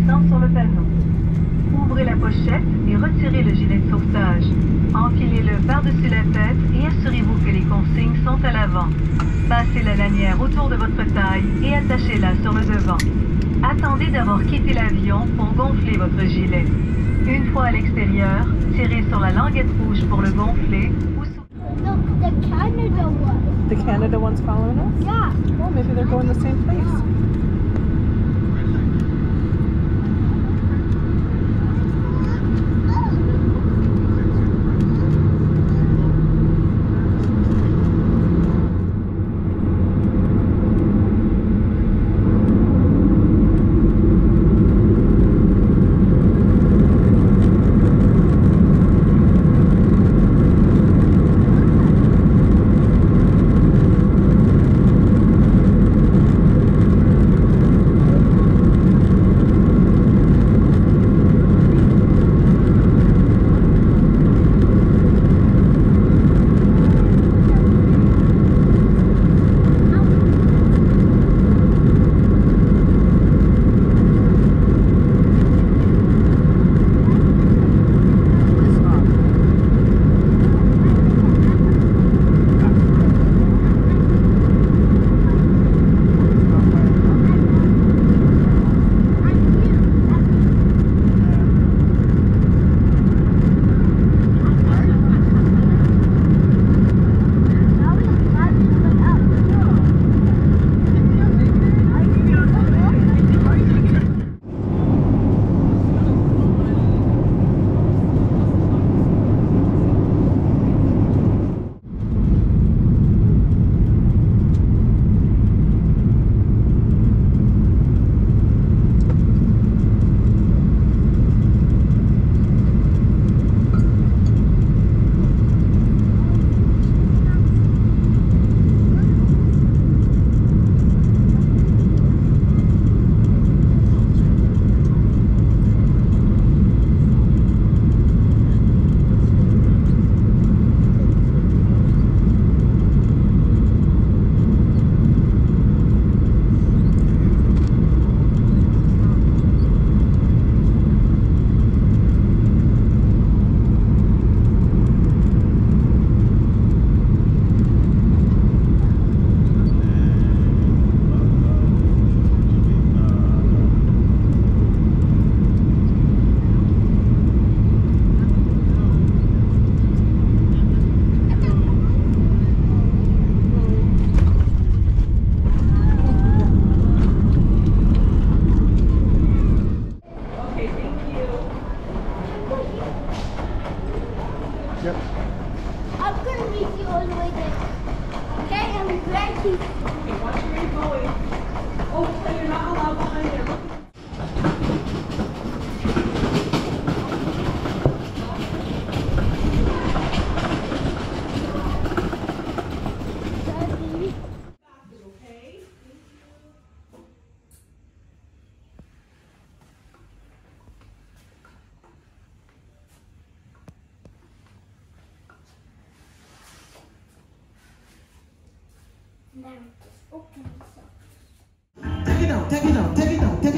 glissant sur le panneau. Ouvrez la pochette et retirez le gilet de sauvetage. Enfilez-le par-dessus la tête et assurez-vous que les consignes sont à l'avant. Passez la lanière autour de votre taille et attachez-la sur le devant. Attendez d'avoir quitté l'avion pour gonfler votre gilet. Une fois à l'extérieur, tirez sur la languette rouge pour le gonfler ou Look, the Canada one. The Canada one's following us? Yeah. Well, maybe they're going the same place. Yep. I'm gonna meet you all the way there. Okay, I'm ready. Okay, watch where you're going. Oh, so you're not allowed behind there. Look. Now just open this up. Take it down, take it down, take it down, take it down.